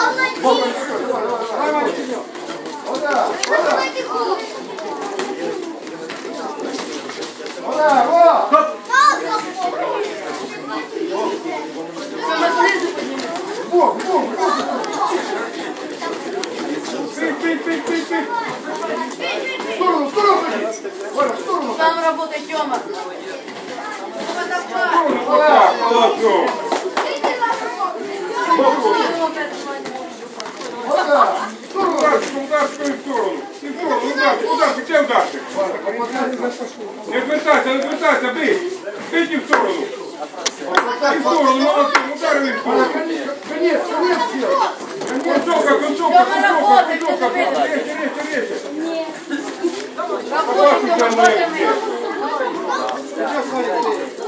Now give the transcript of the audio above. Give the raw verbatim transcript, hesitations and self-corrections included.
Там работает Тёма. Ударчик, ударчик в сторону. И в сторону, ударчик, ударчик, где ударчик? Не отвертайся, не отвертайся, бей. Бейте в сторону. И в сторону, молодцы, ударили в сторону. Конец, конец сделай. Концовка, концовка, концовка, концовка. Речи, речи, речи. Работаем, работаем. Сейчас, смотри.